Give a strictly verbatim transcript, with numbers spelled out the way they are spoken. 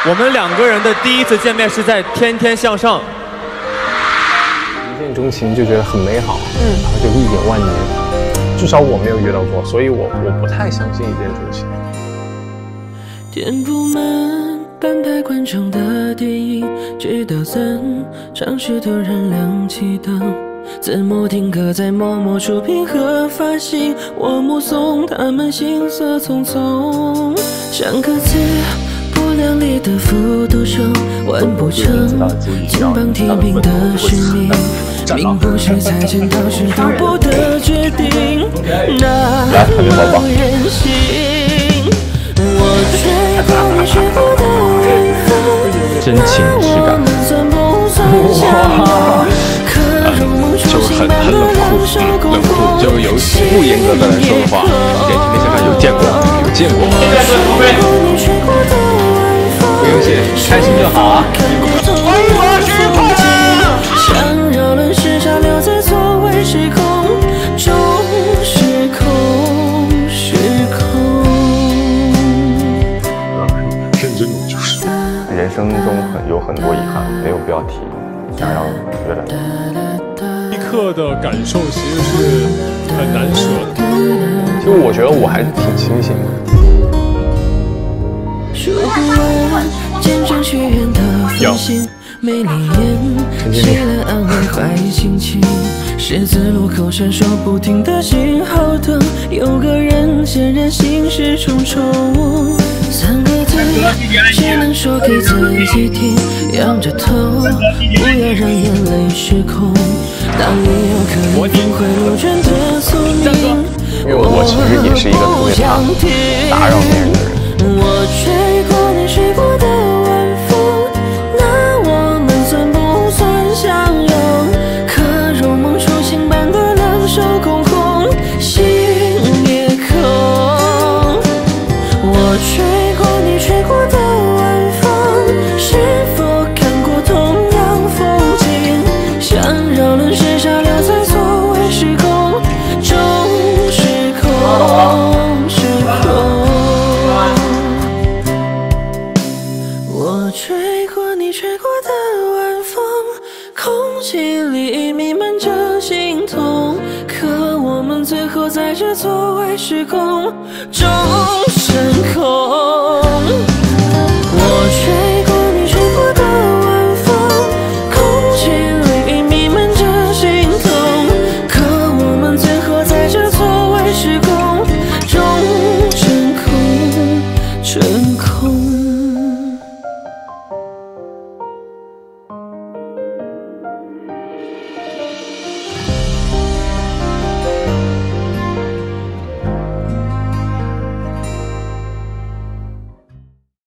我们两个人的第一次见面是在《天天向上》， 一见钟情就觉得很美好，嗯，然后就一眼万年。至少我没有遇到过，所以我我不太相信一见钟情。 填不满半排观众的电影，直到散场时突然亮起灯。字幕定格在默默触屏和发行，我目送他们行色匆匆，像个字不量力的复读生，完不成金榜题名的使命，命不是财神到时都不得决定，那么任性。我追过你追过的晚风， 真情实感。 我们算不算相拥？ 就很很冷酷，冷酷，就有不严格的来说的话，年轻的现在有见过，有见过。不用谢，开心就好啊。 想扰乱时差留在座位时空中，时空时空。 认真的就是。 人生中很有很多遗憾，没有必要提，想让觉得。 一刻的感受其实是很难舍的。 其实我觉得我还是挺清醒的。 说不完见证许愿的繁星，没灵验，谁来安慰怀疑心情？十字路口闪烁不停的信号灯，有个人显然心事重重。三个字只能说给自己听，仰着头，不要让眼泪失控。当你有可能峰回路转的宿命， 因为我其实也是一个特别怕打扰别人的人。 我追过你追过的晚风，那我们算不算相拥？可如梦初醒般的两手空空，心也空。我追过你追过的晚风，是否看过同样风景？想扰乱时差留在座位时空中，时空时空。我追过你追过的晚风，空气里弥漫着心痛，可我们最后在这座位时空中升空。